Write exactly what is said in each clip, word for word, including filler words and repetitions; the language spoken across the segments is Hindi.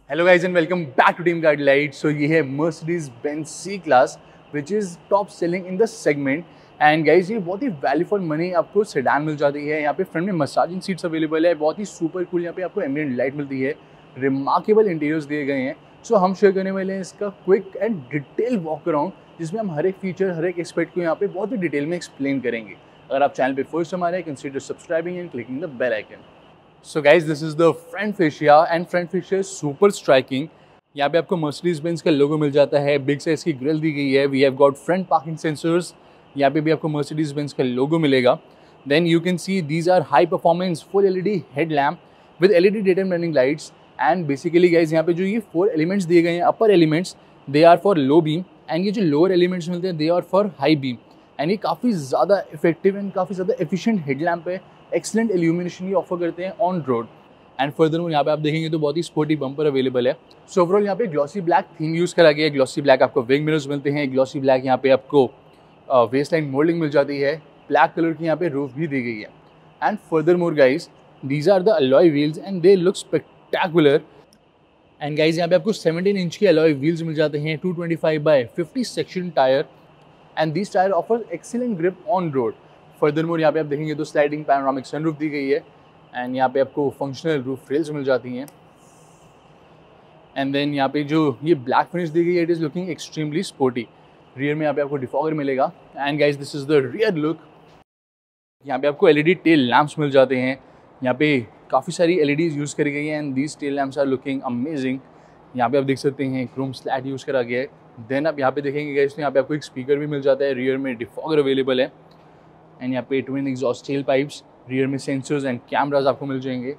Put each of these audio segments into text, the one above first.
Hello guys and welcome back to team Guidelight. So ये है Mercedes Benz C class which is top selling in the segment. And guys ये बहुत ही वैल्यू फॉर मनी आपको सेडान मिल जाती है। यहाँ पे फ्रंट में मसाजिंग सीट्स अवेलेबल है, बहुत ही सुपर कूल यहाँ पे आपको एम्बिएंट लाइट मिलती है, रिमार्केबल इंटीरियर्स दिए गए हैं। सो so, हम शेयर करने वाले हैं इसका quick and detail walk around, जिसमें हम हर एक फीचर हर एक एक्सपेक्ट को यहाँ पे बहुत ही डिटेल में एक्सप्लेन करेंगे। अगर आप चैनल पे फर्स्ट हमारे consider subscribing and clicking the bell icon. So guys this is the front fascia and front fascia super striking. यहाँ पे आपको मर्सिडीज बेंज का लोगो मिल जाता है, बिग साइज की ग्रिल दी गई है। We have got front parking sensors, यहाँ पे भी आपको मर्सिडीज बेंज का लोगो मिलेगा। Then you can see these are high performance full LED headlamp with LED day time running lights. And basically guys यहाँ पे जो ये फोर एलिमेंट्स दिए गए हैं, upper elements they are for low beam, and ये जो लोअर एलिमेंट्स मिलते हैं they are for high beam. And ये काफ़ी ज़्यादा इफेक्टिव एंड काफ़ी ज़्यादा एफिशिएंट हेडलैम्प है, एक्सलेंट इल्यूमिनेशन ये ऑफर करते हैं ऑन रोड। एंड फर्दर यहाँ पे आप देखेंगे तो बहुत ही स्पोर्टी बम्पर अवेलेबल है। सो ओवरऑल यहाँ पे ग्लॉसी ब्लैक थीम यूज़ करा गया है। ग्लॉसी ब्लैक आपको विंग मिरर्स मिलते हैं, ग्लॉसी ब्लैक यहाँ पे आपको वेस्ट लाइन मोल्डिंग मिल जाती है, ब्लैक कलर की यहाँ पे रूफ भी दी गई है। And furthermore guys these are the alloy wheels and they look spectacular. And guys यहाँ पे आपको सेवनटीन इंच के अलॉय व्हील्स मिल जाते हैं, two twenty five by fifty section tyre, and this tyre offer excellent grip on road. Furthermore यहाँ पे आप देखेंगे तो स्लाइडिंग पैनोरामिक सनरूफ दी गई है, एंड यहाँ पे आपको फंक्शनल रूफ रेल्स मिल जाती हैं। एंड देन यहाँ पे जो ये ब्लैक फिनिश दी गई है, it is looking extremely sporty. Rear में यहाँ पे आपको डिफॉगर मिलेगा। And guys this is the rear look. यहाँ पे आपको एलईडी टेल लैम्प्स मिल जाते हैं, यहाँ पे काफ़ी सारी एलईडीज यूज़ करी गई हैं, and these tail lamps are looking amazing. यहाँ पे आप देख सकते हैं क्रोम स्लैट यूज़ करा गया है। देन आप यहाँ पे देखेंगे गाइज तो यहाँ पे आपको एक स्पीकर भी मिल जाता है, रियर में डिफॉगर अवेलेबल है, एंड यहाँ पे twin exhaust tail pipes, rear में सेंसर्स एंड कैमराज आपको मिल जाएंगे।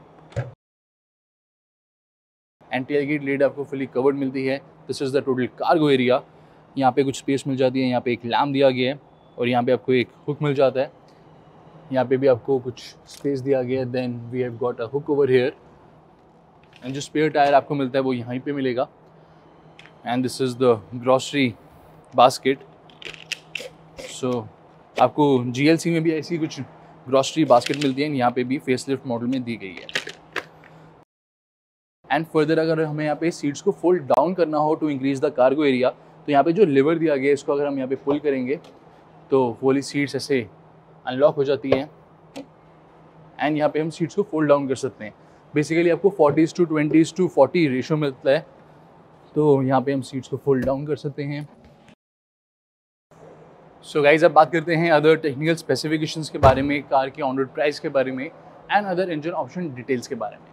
एंड टेलगेट लीड आपको फुली कवर्ड मिलती है। This is the total cargo area. यहाँ पे कुछ स्पेस मिल जाती है, यहाँ पे एक लैम्प दिया गया है, और यहाँ पे आपको एक हुक मिल जाता है। यहाँ पे भी आपको कुछ स्पेस दिया गया है। Then we have got a hook over here, and जो स्पेयर टायर आपको मिलता है वो यहाँ पे मिलेगा। And this is the grocery basket. So आपको जीएलसी में भी ऐसी कुछ ग्रॉसरी बास्केट मिलती है, यहाँ पे भी फेसलिफ्ट मॉडल में दी गई है। एंड फर्दर अगर हमें यहाँ पे सीट्स को फोल्ड डाउन करना हो to increase the cargo area, तो यहाँ पे जो लिवर दिया गया है इसको अगर हम यहाँ पे पुल करेंगे तो वो वाली सीट्स ऐसे अनलॉक हो जाती हैं, एंड यहाँ पे हम सीट्स को फोल्ड डाउन कर सकते हैं। बेसिकली आपको forties to twenties to forty ratio मिलता है, तो यहाँ पे हम सीट्स को फोल्ड डाउन कर सकते हैं। सो so गाइज अब बात करते हैं अदर टेक्निकल स्पेसिफिकेशंस के बारे में, कार के ऑन रोड प्राइस के बारे में, and other engine option details के बारे में।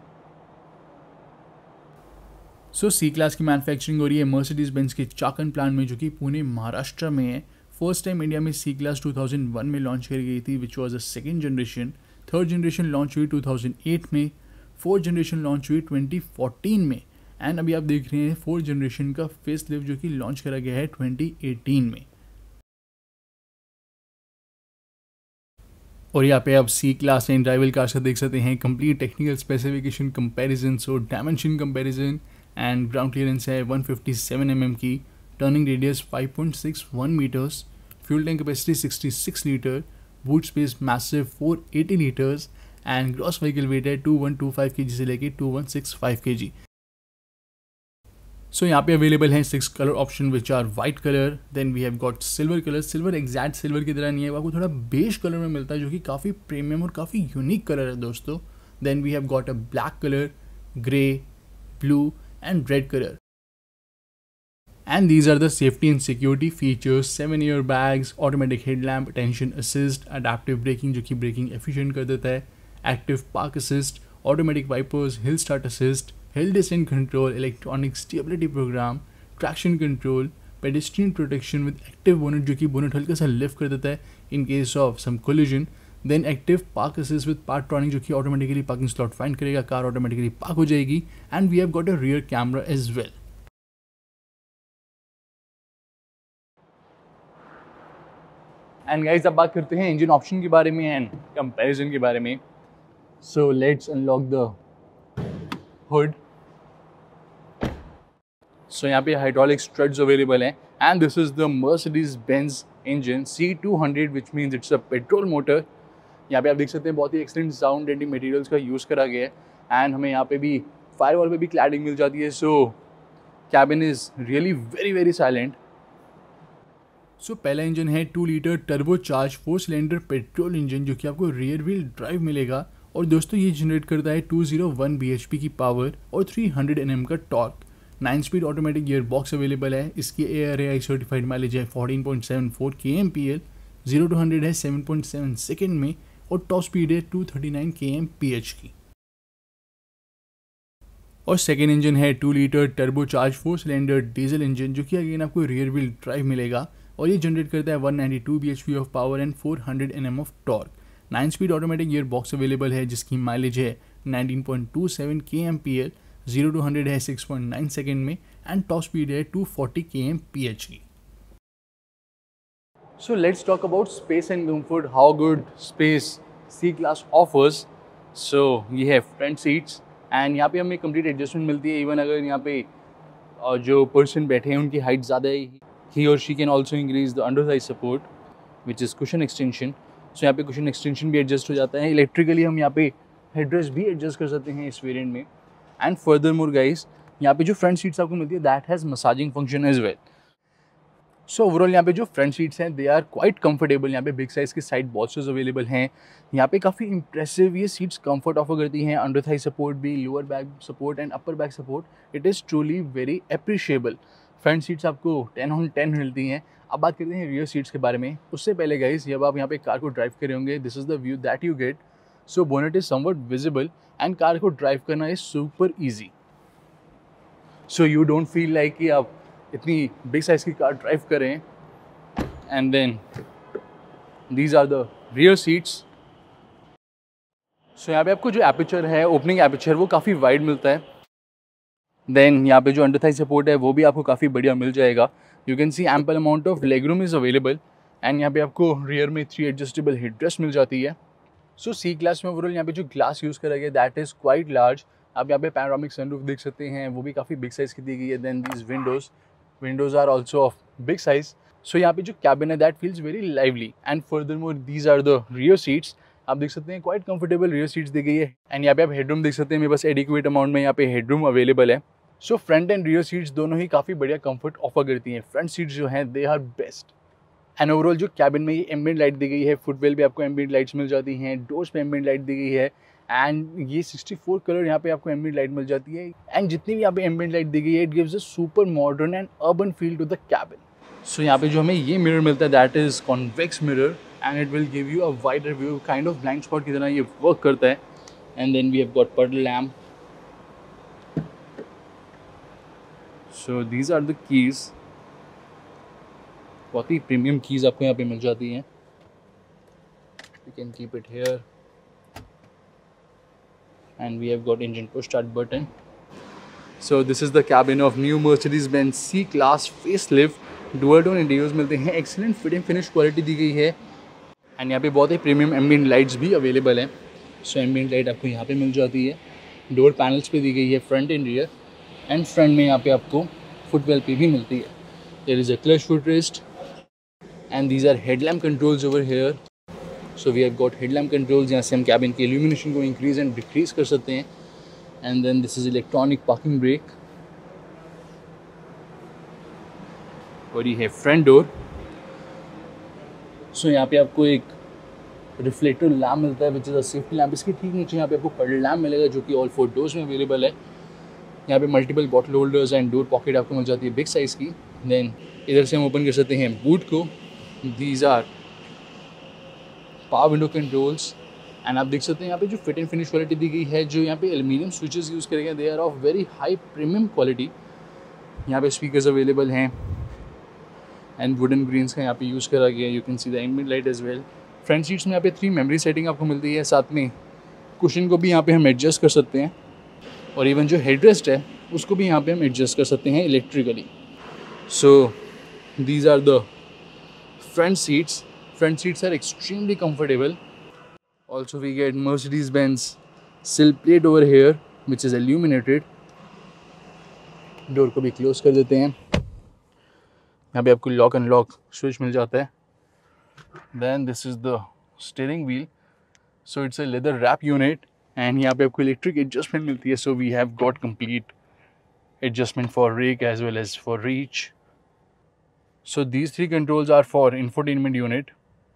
सो सी क्लास की मैन्युफैक्चरिंग हो रही है मर्सिडीज बेंज के चाकन प्लांट में, जो कि पुणे महाराष्ट्र में है। फर्स्ट टाइम इंडिया में C class two thousand one में लॉन्च करी गई थी, which was a second generation. Third generation launch हुई टू थाउज़ेंड एट में, फोर्थ जनरेशन लॉन्च हुई ट्वेंटी फोर्टीन में, एंड अभी आप देख रहे हैं फोर्थ जनरेशन का फेस लिफ्ट जो कि लॉन्च करा गया है ट्वेंटी एटीन में। और यहाँ पे आप C class and rival cars का देख सकते हैं complete technical specification comparison. So dimension comparison, and ground clearance है one fifty seven M M की, turning radius five point six one metres, fuel tank capacity sixty six litre, boot space massive four eighty litres, and gross vehicle weight है two one two five K G से लेके to one six five K जी। सो यहाँ पे अवेलेबल हैं six colour option which are white colour. Then we have got silver colour. Silver exact silver की तरह नहीं है, वो आपको थोड़ा बेज कलर में मिलता है, जो कि काफ़ी प्रीमियम और काफ़ी यूनिक कलर है दोस्तों। Then we have got a black colour, grey, blue and red colour. And these are the safety and security features. Seven airbags, automatic headlamp, attention assist, adaptive braking जो कि ब्रेकिंग एफिशिएंट कर देता है, active park assist, automatic wipers, hill start assist, hill descent control, electronic stability program, traction control, pedestrian protection with active bonnet जो कि बोनट हल्का सा लिफ्ट कर देता है इन case of some collision. Then active park assist with Parktronic जो कि ऑटोमेटिकली पार्किंग स्लॉट फाइंड करेगा, कार ऑटोमेटिकली पार्क हो जाएगी। And we have got a rear camera as well. And guys अब बात करते हैं इंजन ऑप्शन के बारे में एंड कंपैरिजन के बारे में। So let's unlock the hood. So यहाँ पे हाइड्रोलिक स्ट्रट्स अवेलेबल हैं, and this is the Mercedes Benz engine C two hundred which means it's a petrol motor. यहाँ पे आप देख सकते हैं बहुत ही एक्सलेंट साउंड एंडिंग मटेरियल्स का यूज़ करा गया है, एंड हमें यहाँ पे भी फायर वॉल पे भी क्लैडिंग मिल जाती है, so cabin is really very very silent. So so, पहला इंजन है two litre turbo charge four cylinder petrol engine जो कि आपको रियर व्हील ड्राइव मिलेगा। और दोस्तों ये जनरेट करता है two hundred one B H P की पावर और थ्री हंड्रेड एन एम का torque. Nine speed automatic gear box available है। इसकी A R A I certified mileage है fourteen point seven four K M P L, zero to hundred है सेवन पॉइंट सेवन सेकेंड में और टॉप स्पीड है two thirty nine K M P H की। और सेकेंड इंजन है two litre turbo charge four cylinder diesel engine जो कि अगेन आपको रियर व्हील ड्राइव मिलेगा और ये जनरेट करता है one ninety two B H P of power and four hundred N M of torque. Nine speed automatic gear box available है जिसकी माइलेज है nineteen point two seven K M P L, zero to hundred है सिक्स पॉइंट नाइन सेकेंड में एंड टॉप स्पीड है two forty K M P H की। So let's talk about space and comfort, how good space C-Class offers. So ये है फ्रंट सीट्स एंड यहाँ पे हमें कंप्लीट एडजस्टमेंट मिलती है। इवन अगर यहाँ पे uh, जो पर्सन बैठे हैं उनकी हाइट ज़्यादा है, he or she can also increase the under thigh support which is cushion extension. So यहाँ पे cushion extension भी एडजस्ट हो जाता है। इलेक्ट्रिकली हम यहाँ पे हेडरेस्ट भी एडजस्ट कर सकते हैं इस वेरिएंट में। एंड फर्दर मोर गाइस, यहाँ पे जो फ्रंट सीट्स आपको मिलती है that has massaging function as well. So overall यहाँ पे जो फ्रंट सीट्स हैं दे आर क्वाइट कंफर्टेबल। यहाँ पे बिग साइज़ के साइड बॉक्सेस अवेलेबल हैं। यहाँ पे काफ़ी इंप्रेसिव ये सीट्स कंफर्ट ऑफर करती हैं। अंडर थाई सपोर्ट भी, lower back support and upper back support, it is truly very appreciable. Front seats आपको टेन ऑन टेन मिलती हैं। अब बात करते हैं रियर सीट्स के बारे में। उससे पहले गाइस, जब आप यहाँ पे कार को ड्राइव कर रहे होंगे, this is the view that you get. So bonnet is somewhat visible and car को ड्राइव करना is super easy. So you don't feel like कि आप इतनी बिग साइज़ की कार ड्राइव करें। And then these are the rear seats. So यहाँ पे आपको जो एपर्चर है, ओपनिंग एपर्चर, वो काफ़ी वाइड मिलता है। देन यहाँ पे जो अंडर थाई सपोर्ट है वो भी आपको काफ़ी बढ़िया मिल जाएगा। You can see ample amount of legroom is available and यहाँ पे आपको रियर में थ्री एडजस्टेबल हेडरेस्ट मिल जाती है। सो सी क्लास में ओवरऑल यहाँ पे जो ग्लास यूज़ करा गया दैट इज़ क्वाइट लार्ज। आप यहाँ पे पैनोरामिक सनरूफ देख सकते हैं, वो भी काफ़ी बिग साइज़ की दी गई है। Then these windows windows are also of big size. So यहाँ पे जो कैबिन है that feels very lively and furthermore these are the rear seats. आप देख सकते हैं क्वाइट कंफर्टेबल रियर सीट्स दी गई है। एंड यहाँ पे आप हेडरूम देख सकते हैं, मेरे पास एडिक्वेट अमाउंट में यहाँ पे हेडरूम अवेलेबल है। So front and rear seats दोनों ही काफ़ी बढ़िया कंफर्ट ऑफर करती हैं। फ्रंट सीट्स जो हैं they are best. And overall जो कैबिन में ये एम्बिएंट लाइट दी गई है, फुटवेल पे आपको एम्बिएंट लाइट्स मिल जाती हैं, डोर्स पे एम्बिएंट लाइट दी गई है एंड ये सिक्सटी फोर कलर यहाँ पे आपको एम्बिएंट लाइट मिल जाती है। एंड जितनी भी यहाँ पे एम्बिएंट लाइट दी गई है, it gives a super modern and urban feel to the cabin. So यहाँ पे जो हमें ये मिरर मिलता है that is convex mirror and it will give you a wider view, kind of blind spot की तरह ये वर्क करता है। And then we have got pearl lamp. So these are the keys. बहुत ही प्रीमियम कीज़ आपको यहाँ पे मिल जाती हैं। You can keep it here and we have got engine push start button. So this is the cabin of new Mercedes Benz C class facelift. Dual tone interiors मिलते हैं, excellent fit and finish quality दी गई है एंड यहाँ पे बहुत ही प्रीमियम एम्बिएंट लाइट्स भी अवेलेबल हैं। सो एम्बिएंट लाइट आपको यहाँ पे मिल जाती है, डोर पैनल्स पे दी गई है front and rear. And front में यहाँ पे आपको फुटवेल पे भी मिलती है। There is a clutch footrest and these are headlamp controls over here. So we have got headlamp controls, यहाँ से हम कैबिन की इल्यूमिनेशन को इंक्रीज एंड डिक्रीज कर सकते हैं। And then this is electronic parking brake और ये है फ्रंट डोर। सो यहाँ पे आपको एक रिफ्लेक्टर लैम्प मिलता है which is a safety lamp. इसके ठीक नीचे यहाँ पे आपको पर्ल लैम्प मिलेगा जो कि ऑल फोर डोर्स में अवेलेबल है। यहाँ पे multiple bottle holders and door pocket आपको मिल जाती है बिग साइज़ की। देन इधर से हम ओपन कर सकते हैं बूट को। These are power window controls and आप देख सकते हैं यहाँ पे जो फिट एंड फिनिश क्वालिटी दी गई है, जो यहाँ पे एल्यूमिनियम स्विचेस यूज़ करेंगे they are of very high premium quality. यहाँ पे स्पीकर्स अवेलेबल हैं एंड वुडन ग्रीन्स का यहाँ पे यूज़ करा गया। You can see the ambient light as well. Front seats में यहाँ पे थ्री मेमोरी सेटिंग आपको मिलती है, साथ में कुशन को भी यहाँ पे हम एडजस्ट कर सकते हैं और इवन जो हेडरेस्ट है उसको भी यहाँ पे हम एडजस्ट कर सकते हैं electrically. So these are the front seats. Front seats are extremely comfortable. Also we get Mercedes Benz sill plate over here which is illuminated। Door को भी क्लोज कर देते हैं। यहाँ पे आपको लॉक एंड लॉक स्विच मिल जाता है। Then this is the steering wheel. So it's a leather wrap unit and यहाँ पे आपको इलेक्ट्रिक एडजस्टमेंट मिलती है. So we have got complete adjustment for rake as well as for reach. So these three controls are for infotainment unit,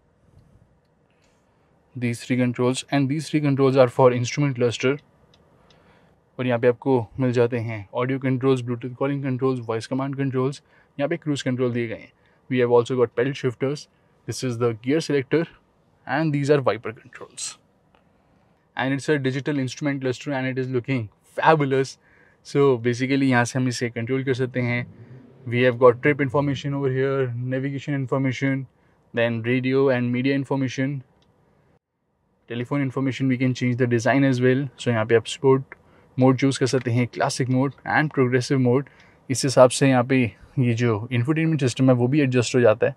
these three controls, and these three controls are for instrument cluster. और यहाँ पे आपको मिल जाते हैं audio controls, bluetooth calling controls, voice command controls. यहाँ पे क्रूज कंट्रोल दिए गए हैं. We have also got pedal shifters. This is the gear selector and these are wiper controls. And it's a digital instrument cluster and it is looking fabulous. So basically यहाँ से हम इसे कंट्रोल कर सकते हैं. We have got trip information over here, navigation information, then radio and media information, telephone information. We can change the design as well. So यहाँ पे आप स्पोर्ट मोड चूज़ कर सकते हैं, classic mode and progressive mode. इस हिसाब से यहाँ पे ये जो इंफोटेनमेंट सिस्टम है वो भी एडजस्ट हो जाता है.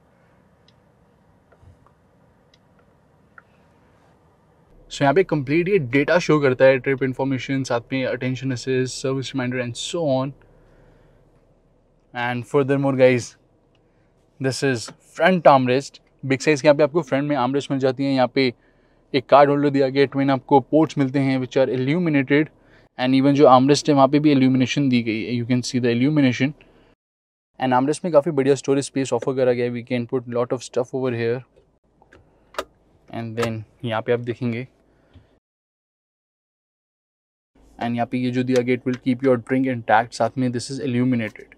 सो so, यहाँ पे कंप्लीट ये डेटा शो करता है, ट्रिप इन्फॉर्मेशन, साथ में attention assist, service reminder and so on. And furthermore guys, this is front armrest. Big size के यहाँ पे आपको फ्रंट में आर्मरेस्ट मिल जाती है. यहाँ पे एक कार्ड होल्डर दिया गया, ट्विन आपको पोर्ट्स मिलते हैं which are illuminated. And even जो आर्मरेस्ट है वहाँ पे भी इल्यूमिनेशन दी गई है. You can see the illumination. And armrest में काफ़ी बढ़िया स्टोरेज स्पेस ऑफर करा गया है. We can put lot of stuff over here. And then यहाँ पे आप देखेंगे, एंड यहाँ पे ये जो दिया गया, it will keep your drink intact. साथ में this is illuminated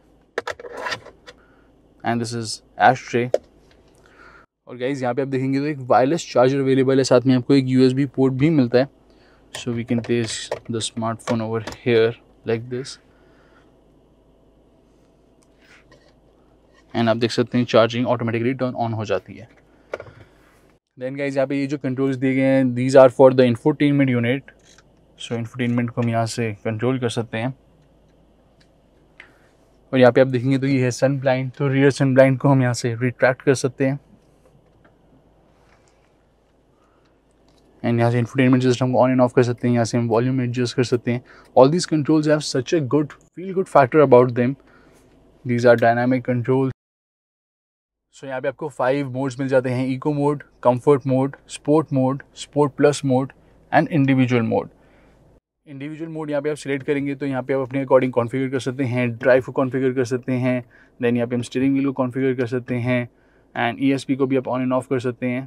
and this is ashtray. और गाइज यहाँ पे आप देखेंगे तो एक वायरलेस चार्जर अवेलेबल है. साथ में आपको एक यूएसबी पोर्ट भी मिलता है. So we can place the smartphone over here like this. And आप देख सकते हैं चार्जिंग ऑटोमेटिकली टर्न ऑन हो जाती है. देन गाइज यहाँ पे ये जो कंट्रोल्स दिए गए हैं, these are for the infotainment unit. So infotainment को हम यहाँ से कंट्रोल कर सकते हैं. और यहाँ पे आप देखेंगे तो ये है सन ब्लाइंड. तो रियर सन ब्लाइंड को हम यहाँ से रिट्रैक्ट कर सकते हैं. एंड यहाँ से इंफोटेनमेंट सिस्टम को ऑन एंड ऑफ कर सकते हैं. यहाँ से हम वॉल्यूम एडजस्ट कर सकते हैं. All these controls have such a good feel good factor about them. These are dynamic controls. So यहाँ पे आपको फाइव मोड्स मिल जाते हैं: eco mode, comfort mode, sport mode, sport plus mode and individual mode. Individual mode यहाँ पे आप सिलेक्ट करेंगे तो यहाँ पे आप अपने अकॉर्डिंग कॉन्फ़िगर कर सकते हैं. ड्राइव को कॉन्फ़िगर कर सकते हैं. देन यहाँ पे हम स्टीयरिंग व्हील को कॉन्फ़िगर कर सकते हैं. एंड ई एस पी को भी आप ऑन एंड ऑफ कर सकते हैं.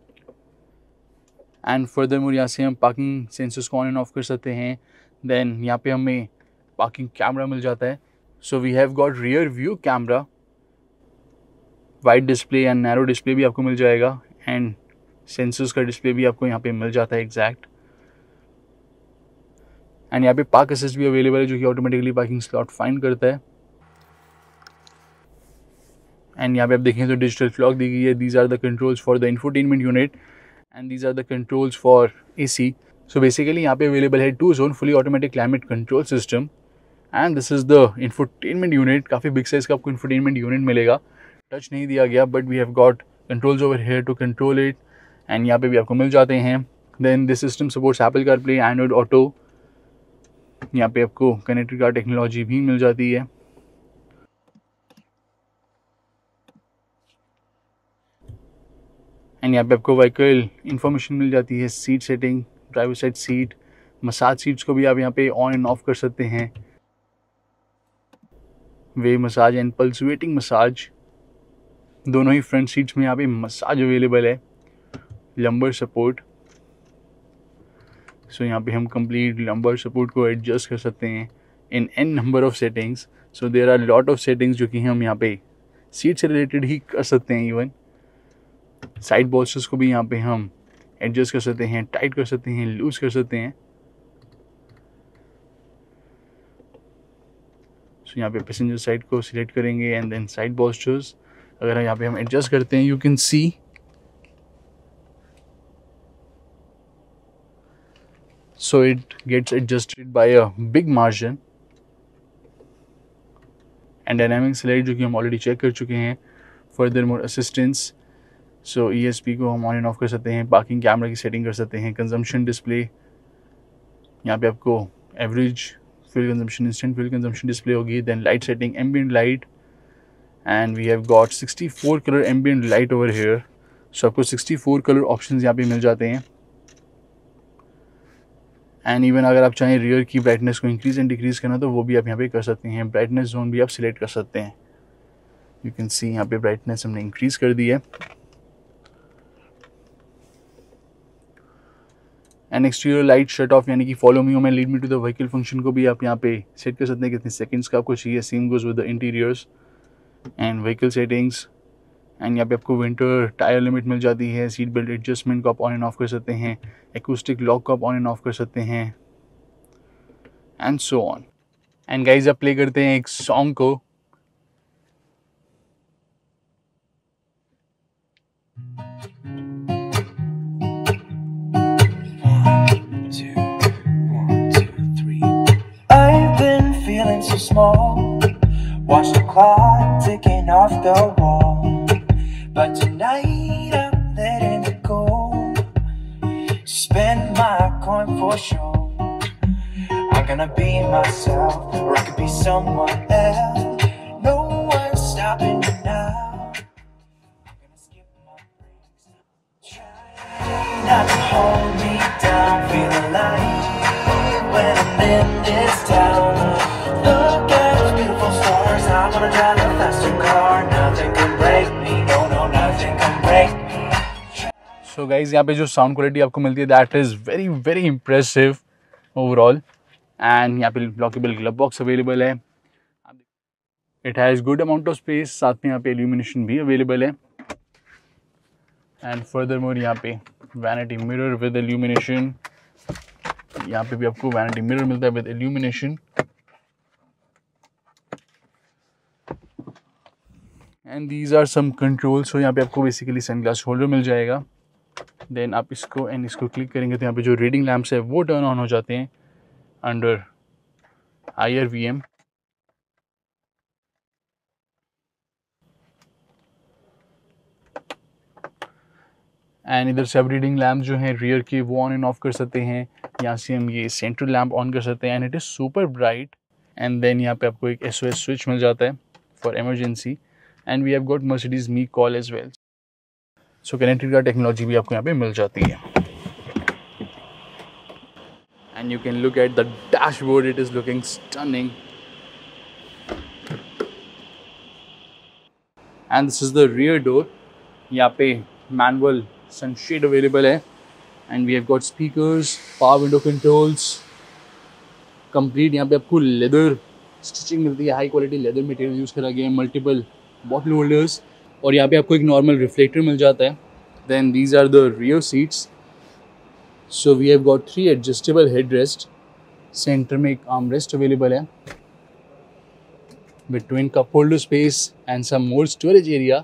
एंड फर्दर मोड यहाँ से हम पार्किंग सेंसर्स को ऑन एंड ऑफ कर सकते हैं. देन यहाँ पे हमें पार्किंग कैमरा मिल जाता है. So we have got rear view camera, wide display and narrow display भी आपको मिल जाएगा. एंड सेंसर्स का डिस्प्ले भी आपको यहाँ पे मिल जाता है एग्जैक्ट. एंड यहाँ पे पार्क असिस्ट भी अवेलेबल है जो कि ऑटोमेटिकली पार्किंग स्लॉट फाइंड करता है. एंड यहाँ पे आप देखें तो डिजिटल क्लॉक दी गई है. These are the controls for the infotainment unit and these are the controls for A C. So basically यहाँ पे अवेलेबल है two zone fully automatic climate control system. And this is the infotainment unit. काफ़ी बिग साइज का आपको इंफोटेनमेंट यूनिट मिलेगा. टच नहीं दिया गया but we have got controls over here to control it. And यहाँ पे भी आपको मिल जाते हैं. Then this system supports Apple CarPlay, Android Auto. यहाँ पे आपको कनेक्टेड कार टेक्नोलॉजी भी मिल जाती है. एंड यहाँ पे आपको व्हीकल इंफॉर्मेशन मिल जाती है, seat setting, driver side seat, massage seats को भी आप यहाँ पे ऑन एंड ऑफ कर सकते हैं. Wave massage and pulsating massage, दोनों ही फ्रंट सीट्स में यहाँ पे मसाज अवेलेबल है. Lumbar support. सो so, यहाँ पे हम कंप्लीट लंबर सपोर्ट को एडजस्ट कर सकते हैं in n number of settings. So there are lot of settings जो कि हम यहाँ पे सीट से रिलेटेड ही कर सकते हैं. इवन साइड बॉल्स्टर्स को भी यहाँ पे हम एडजस्ट कर सकते हैं, टाइट कर सकते हैं, लूज कर सकते हैं. सो so, यहाँ पे पैसेंजर साइड को सिलेक्ट करेंगे एंड देन साइड बॉल्स्टर्स अगर यहाँ पे हम एडजस्ट करते हैं, you can see so it gets adjusted by a big margin. and dynamic select जो कि हम ऑलरेडी चेक कर चुके हैं. Furthermore assistance, so E S P को हम ऑन एंड ऑफ कर सकते हैं, पार्किंग कैमरा की सेटिंग कर सकते हैं, कंजम्पशन डिस्प्ले, यहाँ पे आपको average fuel consumption, instant fuel consumption display होगी. Then light setting, ambient light, and we have got sixty four colour ambient light over here. So आपको सिक्सटी फोर कलर ऑप्शन यहाँ पे मिल जाते हैं. एंड इवन अगर आप चाहें रियर की ब्राइटनेस को इंक्रीज एंड डिक्रीज करना तो वो भी आप यहाँ पे कर सकते हैं। ब्राइटनेस जोन भी आप सिलेक्ट कर सकते हैं। यू कैन सी यहाँ पे ब्राइटनेस हमने इंक्रीज कर दी है। And exterior light shut off यानी कि फॉलो मी में lead me to the vehicle function को भी आप यहाँ पे सेट कर सकते हैं कितने सेकंड्स का आपको चाहिए। Same goes with the interiors and vehicle settings. And यहाँ पे आपको विंटर टायर लिमिट मिल जाती है। सीट बेल्ट एडजस्टमेंट को आप ऑन एंड ऑफ कर सकते हैं। एकूस्टिक लॉक को आप ऑन एंड ऑफ कर सकते हैं and so on. And guys आप प्ले करते हैं एक सॉन्ग को। So small, watch the clock ticking off the wall, but tonight I'm letting it go. Spend my coin for sure. I'm gonna be myself, or I could be someone else. No one's stopping me now. I'm gonna skip my breaks. Try not to hold me down, feel alive when I'm in this town. Look at those beautiful stars. I wanna drive a faster car. Nothing can break me. No, no, nothing can break me. So guys, यहाँ पे जो साउंड क्वालिटी आपको मिलती है that is very very impressive overall. And यहाँ पे लॉकेबल ग्लव बॉक्स अवेलेबल है। It has good amount of space. साथ में यहाँ पे इल्यूमिनेशन भी अवेलेबल है। एंड फर्दर मोर यहाँ पे वैनिटी मिरर विद इल्यूमिनेशन। यहाँ पे भी आपको वैनिटी मिरर मिलता है with illumination. And these are some control. So यहाँ पे आपको बेसिकली सनग्लास होल्डर मिल जाएगा। देन आप इसको एंड इसको क्लिक करेंगे तो यहाँ पे जो रीडिंग लैम्प्स है वो टर्न ऑन हो जाते हैं under I R V M. And इधर से आप रीडिंग लैम्प जो हैं रियर के वो ऑन एंड ऑफ कर सकते हैं। यहाँ से हम ये सेंट्रल लैम्प ऑन कर सकते हैं and it is super bright. And then यहाँ पे आपको एक एस ओ एस स्विच मिल जाता है for emergency. And we have got Mercedes me call as well. So connected car technology भी आपको यहाँ पे मिल जाती है। And you can look at the dashboard, it is looking stunning. And this is the rear door. यहाँ पे मैनुअल सनशेड अवेलेबल है। And we have got speakers, power window controls, complete यहाँ पे आपको लेदर स्टिचिंग मिलती है। High quality leather material use करा गया है। मल्टीपल बॉटल होल्डर्स और यहाँ पे आपको एक नॉर्मल रिफ्लेक्टर मिल जाता है। Then these are the rear seats. So we have got three adjustable headrest. Centre में एक आर्म रेस्ट अवेलेबल है with twin cup holder space and some more storage area.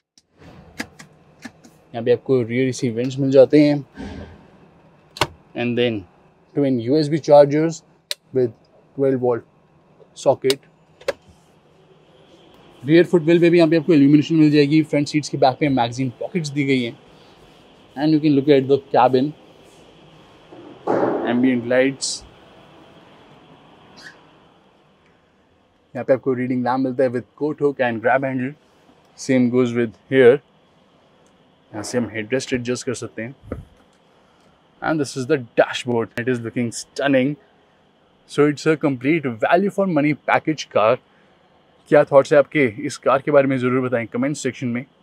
यहाँ पे आपको रियर इसी वेंट्स मिल जाते हैं। And then twin U S B chargers with twelve volt socket. Rear footwell पे भी यहाँ पे आपको इल्यूमिनेशन मिल जाएगी। फ्रंट सीट्स के बैक पे मैगजीन पॉकेट्स दी गई हैं। And you can look at the cabin, ambient lights. यहाँ पे आपको रीडिंग लैम्प मिलता है with coat hook and grab handle. Same goes with here. यहाँ से हम हेडरेस्ट एडजस्ट कर सकते हैं। And this is the dashboard, it is looking stunning. So it's a complete value for money package car. क्या थॉट्स है आपके इस कार के बारे में ज़रूर बताएं कमेंट सेक्शन में।